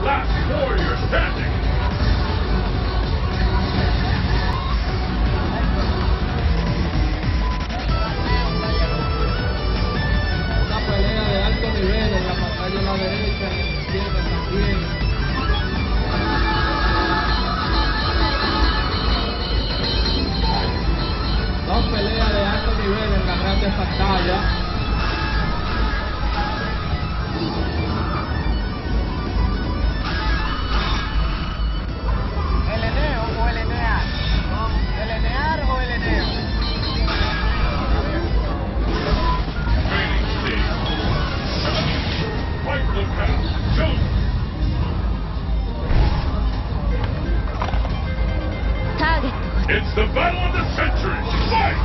Last warrior standing. Una pelea de alto nivel en la pantalla a la derecha, en la izquierda también. Dos peleas de alto nivel en la grande pantalla. ¿El Eneo o el Enear? ¿El Enear o el Eneo? Fight for the crown. Choose. Target. It's the battle of the century. Fight!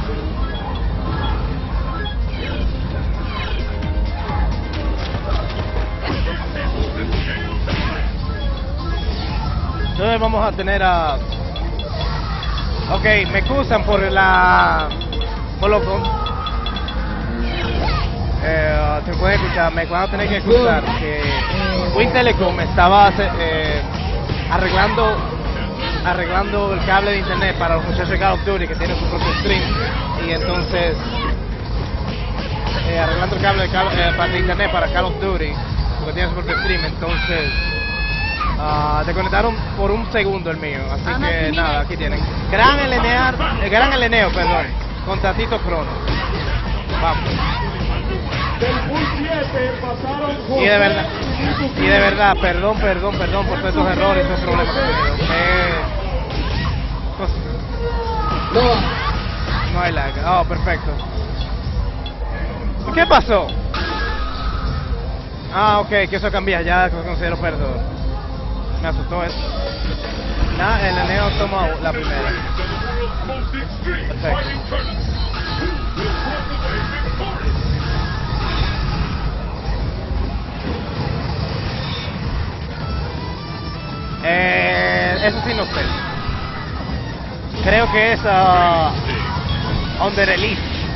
Entonces vamos a tener a... Ok, me excusan por la... Por lo... se puede escuchar, me van a tener que excusar que Win Telecom estaba arreglando el cable de internet para los muchachos de Call of Duty que tienen su propio stream, y entonces arreglando el cable de internet para Call of Duty porque tiene su propio stream, entonces desconectaron por un segundo el mío, así que nada, aquí tienen Gran Eleneo, perdón, contra Tito Crono. Vamos. Del Pool 7 pasaron Y de verdad, perdón por todos estos errores y estos problemas que he tenido. No hay lag. Oh, perfecto. ¿Qué pasó? Ah, ok, que eso cambia, ya considero perdón. Me asustó eso. Nada, el Eneo toma la primera. Perfecto. Eso sí no sé. Creo que es Under Elite.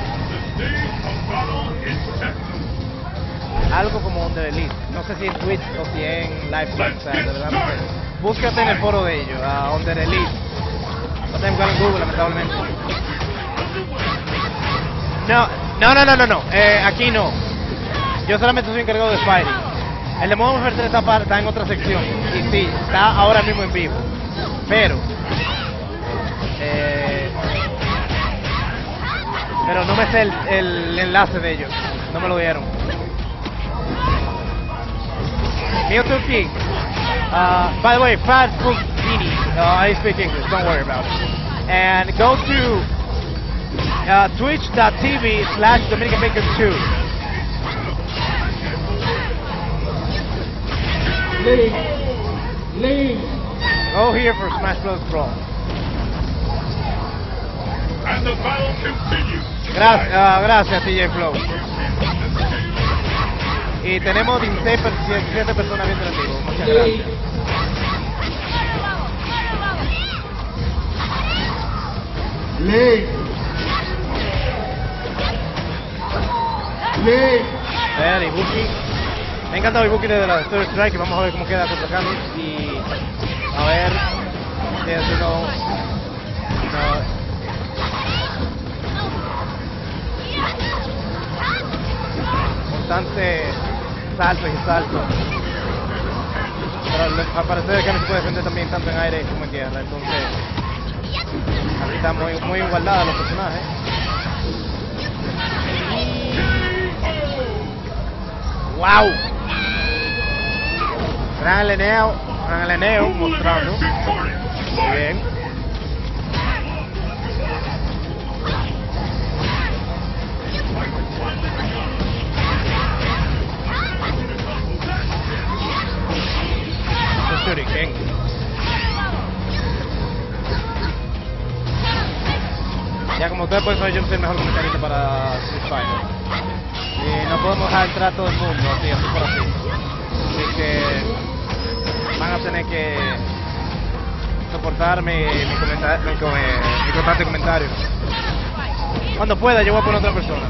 Algo como Under Elite. No sé si en Twitch o si en Livestream. O sea, de verdad no sé. Búscate en el foro de ellos, Under Elite. No tengo que buscar en Google, lamentablemente. No. Aquí no. Yo solamente soy encargado de Fighting. El de Modern Warfare 3 está en otra sección. Y sí, está ahora mismo en vivo. Pero no me sé el enlace de ellos. No me lo dieron. Mewtwo King. By the way, Fat Food Genie. I speak English. Don't worry about it. And go to twitch.tv/DominicanBacon2. Link. Go here for Smash Bros. Brawl. And the battle continues. Gracias, TJ Flow. Y tenemos 17 personas viendo el vivo. Muchas gracias. Link. Ver, Ibuki. Me encanta Ibuki desde la Story Strike, y vamos a ver cómo queda contra Camus. Y a ver si no. Constante salto y salto. Pero al parecer que no se puede defender también tanto en aire como en tierra, entonces aquí están muy igualadas los personajes. ¡Wow! Gran Eleneo mostrando. Muy bien. Shuriken. Ya como ustedes pueden saber, yo no soy el mejor comentarista para Street Fighter. Y no podemos dejar entrar a todo el mundo así por así. Así que van a tener que soportar mi constante comentario. Cuando pueda, yo voy a poner otra persona.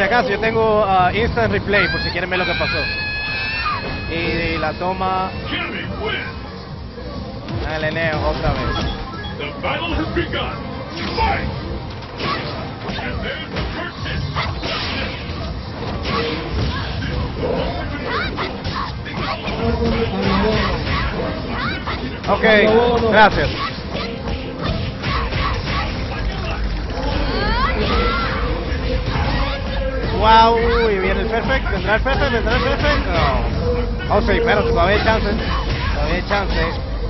si acaso, yo tengo instant replay por si quieren ver lo que pasó. Y la toma Jimmy wins. el Eneo otra vez. The battle has begun. Fight! And there's the first hit. Ok, gracias. Wow, y viene el perfect, vendrá el perfect, vendrá el perfect. No. Oh, sí, pero todavía hay chance. Todavía hay chance.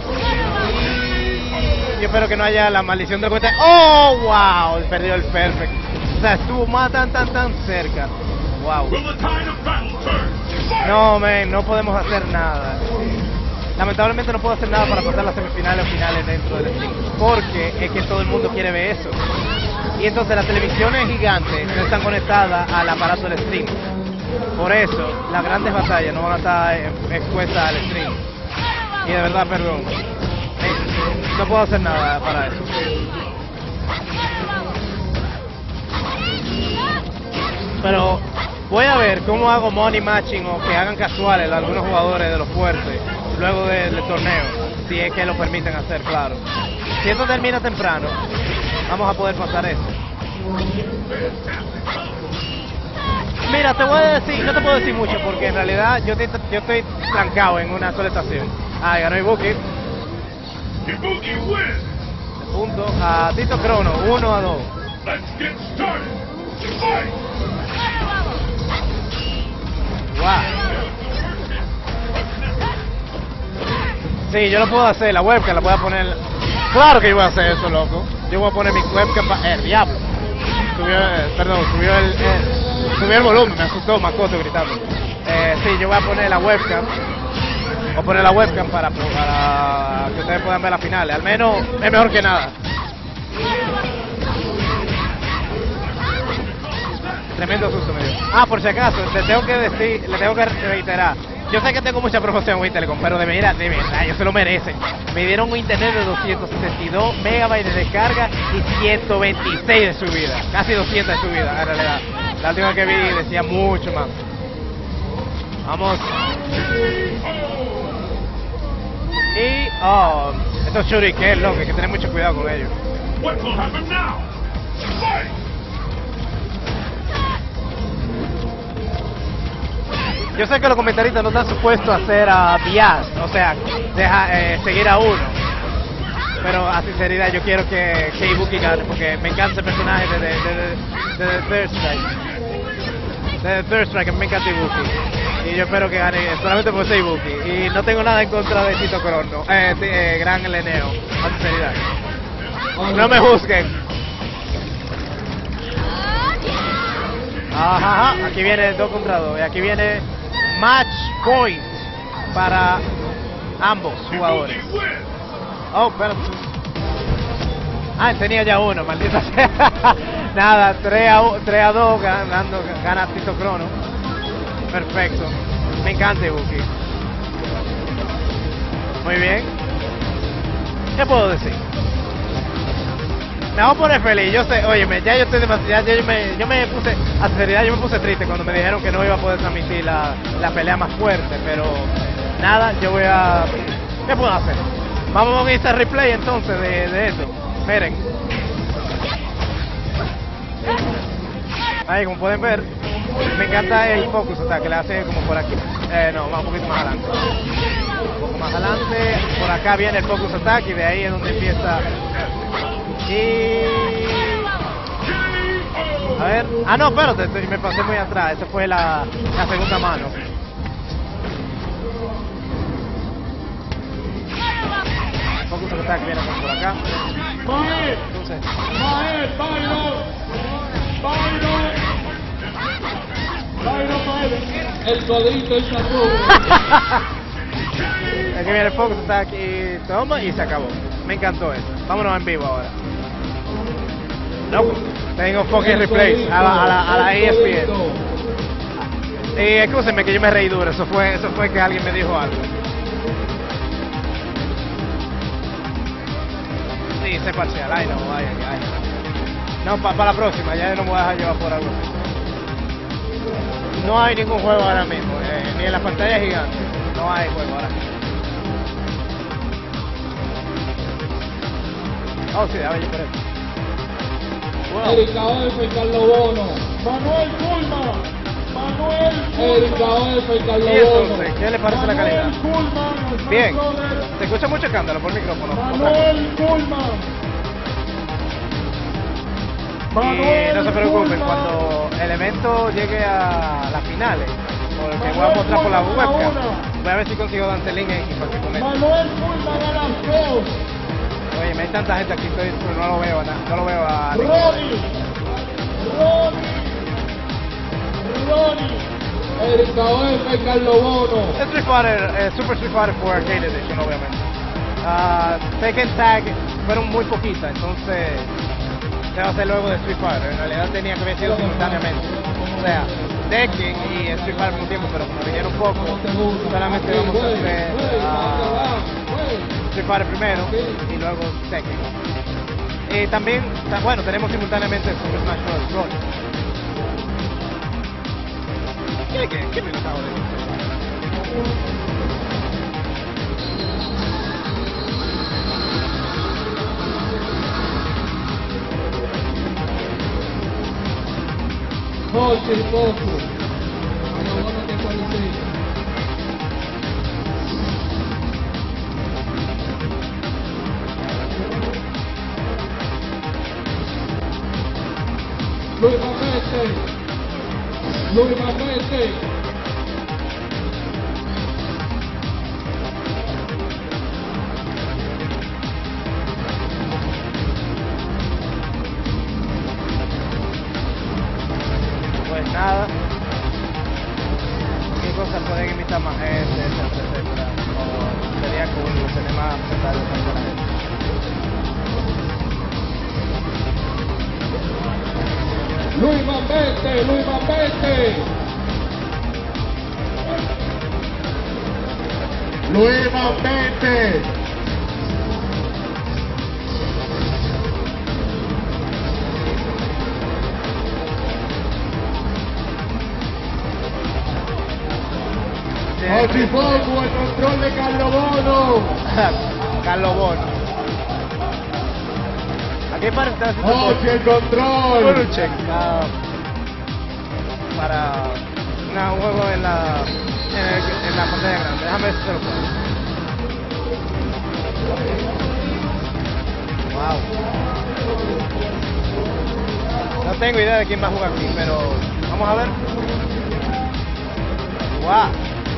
Y yo espero que no haya la maldición del cohete. Oh, wow, perdió el perfect. O sea, estuvo más tan cerca. Wow. Will the tide of battle turn? Fight! No, man, no podemos hacer nada. Lamentablemente no puedo hacer nada para pasar las semifinales o finales dentro del stream, porque es que todo el mundo quiere ver eso. Y entonces las televisiones gigantes no están conectadas al aparato del stream. Por eso, las grandes batallas no van a estar expuestas al stream. Y de verdad, perdón. No puedo hacer nada para eso. Pero voy a ver cómo hago money matching o que hagan casuales algunos jugadores de los fuertes luego del torneo, si es que lo permiten hacer, claro. Si esto termina temprano, vamos a poder pasar esto. Mira, te voy a decir, no te puedo decir mucho porque en realidad yo estoy trancado en una sola estación. Ah, ganó Ibuki. Ibuki wins. Punto a Tito Crono, 1-2. Let's get started. Fight! Wow. Sí, yo lo puedo hacer, la webcam la voy a poner. Claro que yo voy a hacer eso, loco. Yo voy a poner mi webcam para. El diablo. Subió el volumen, me asustó Makoto gritando. Sí, yo voy a poner la webcam. Voy a poner la webcam para que ustedes puedan ver las finales. Al menos es mejor que nada. Tremendo susto me dio. Ah, por si acaso, le tengo que reiterar. Yo sé que tengo mucha promoción en Telecom, pero de verdad, ellos se lo merecen. Me dieron un internet de 262 megabytes de descarga y 126 de subida. Casi 200 de subida, en realidad. La última que vi decía mucho más. Vamos. Y, estos shuriken, loco, hay que tener mucho cuidado con ellos. What will happen now? Fight! Yo sé que los comentaristas no están supuestos a hacer bias, o sea, seguir a uno. Pero a sinceridad yo quiero que Ibuki gane, porque me encanta el personaje de Third Strike. De Third Strike, me encanta Ibuki. Y yo espero que gane solamente por ser Ibuki. Y no tengo nada en contra de Tito Crono, Gran Leneo, a sinceridad. No me juzguen. Ajá, aquí viene 2 contra 2 y aquí viene match point para ambos jugadores. Ibuki wins. Oh, espérate. Ah, tenía ya uno, maldita sea. Nada, 3-2 gana Tito Crono. Perfecto. Me encanta Ibuki. Muy bien. ¿Qué puedo decir? Me voy a poner feliz, yo sé, óyeme, ya yo estoy demasiado, yo me puse, a sinceridad yo me puse triste cuando me dijeron que no iba a poder transmitir la pelea más fuerte, pero nada, yo voy a, ¿qué puedo hacer? Vamos a este replay entonces de eso, miren. Ahí como pueden ver, me encanta el focus, o sea, que le hace como por aquí, no, va un poquito más adelante. Un poco más adelante, por acá viene el focus attack y de ahí es donde empieza. Y... a ver, no, espérate, me pasé muy atrás, esa fue la segunda mano. Focus attack viene por acá. Entonces, El cuadrito es azul. aquí viene el focus attack y toma y se acabó. Me encantó eso. Vámonos en vivo ahora. No, tengo fucking replay a la ESPN. Y escúsenme que yo me reí duro, eso fue que alguien me dijo algo. Sí, sé parcial, ay no, ay. No, para la próxima, ya no me voy a dejar llevar por algo así. No hay ningún juego ahora mismo, ni en la pantalla gigante. No hay juego ahora mismo. Oh, sí, a ver, por eso. Wow. Erika Olfa y Carlos Bono. Manuel Kulman. Manuel Erika Kulman. Olfa y Carlos Y Bono. entonces, ¿qué le parece la calidad? Manuel Kulman. Bien. Se escucha mucho escándalo por micrófono. Otra cosa. Manuel Kulman. Y no se preocupen, cuando el evento llegue a las finales, porque voy a mostrar por la webcam, voy a ver si consigo Dante Link y para que comente. Manuel Kulman a las dos. Oye, hay tanta gente aquí, no lo veo, no lo veo a ninguno. Ronnie. Erika Olfa y Carlos Bono. Street Fighter, Super Street Fighter 4 Arcade Edition, obviamente. Tekken Tag fueron muy poquitas, entonces se va a hacer luego de Street Fighter. En realidad tenía que haber sido simultáneamente. O sea, Tekken y Street Fighter al mismo tiempo, pero como vinieron poco, solamente vamos a hacer Street Fighter primero y luego Tekken. Y también, bueno, tenemos simultáneamente Super Smash Bros. ¿Qué me acabo de decir? Jorge y Poco. Carlos Bono te solicita. Luis Mapete. Luis Mapete. Pues nada. ¿Qué cosas pueden imitar más gente, etcétera, etcétera? O sería cool tener más comentarios de la gente. Luis Mapete. Luis Mapete. Luis Mapete. Jorge Poco, el control de Carlos Bono. Carlos Bono. Aquí parece estar haciendo Jorge, el por control. un check para un juego en la pantalla grande. Déjame ver si se lo puedo. Wow. No tengo idea de quién va a jugar aquí, pero vamos a ver. Wow.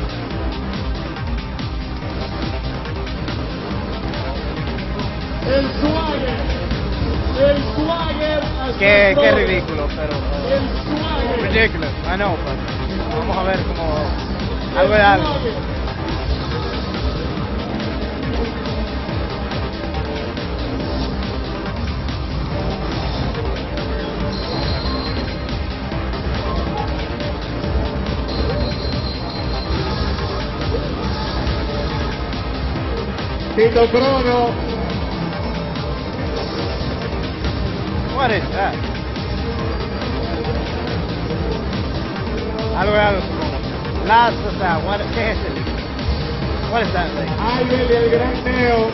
El Swagger. El Swagger. Qué ridículo, pero El Swagger. ridiculous. I know, but vamos a ver como algo de algo. Tito Crono. What is that? Algo de algo supongo. Last, o sea, ¿qué es eso? What is that thing? Albert y el Gran Neo.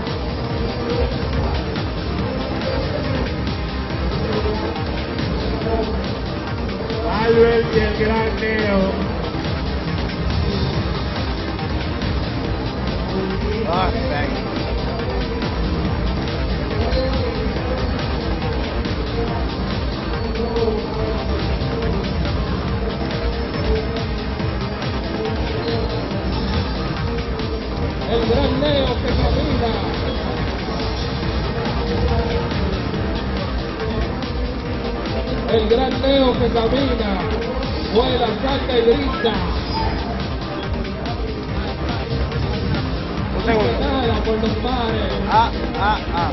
Albert y el Gran Neo. Oh, dang. El Gran Neo que camina. El Gran Neo que camina. Vuela, salta y grita. Un segundo. Nada por los mares. Ah.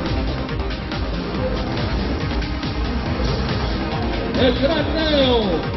El Gran Neo.